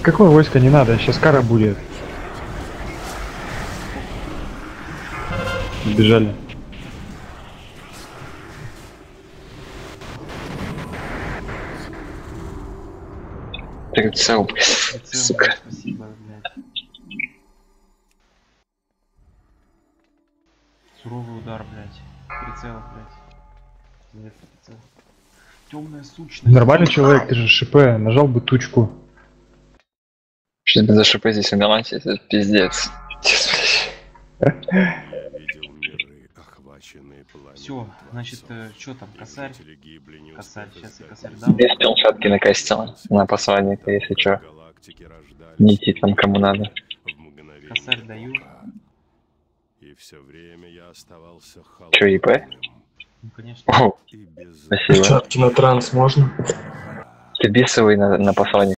Какое войско не надо, сейчас кара будет. Сбежали. Прицел, Прицел, сука. спасибо, блядь. Суровый удар, блядь. Прицел, блядь. Нет, прицел. Темная сущность. Нормальный человек, ты же ШП, нажал бы тучку. Сейчас бы за ШП здесь умирать, это пиздец. Я видел миры, охваченные пламенем. Все, значит, Творцов. что там, косарь? Жители гибли, не Косарь, успев сейчас я оставить косарь дам. Без пилшатки накостила на посланника, если что. Галактики рождались Не идти там кому надо. в мгновение Косарь даю. ока. И все время я оставался Чё, ИП? холодным Ну, конечно. О, и без спасибо. Перчатки на транс можно? Ты бисовый на посланник.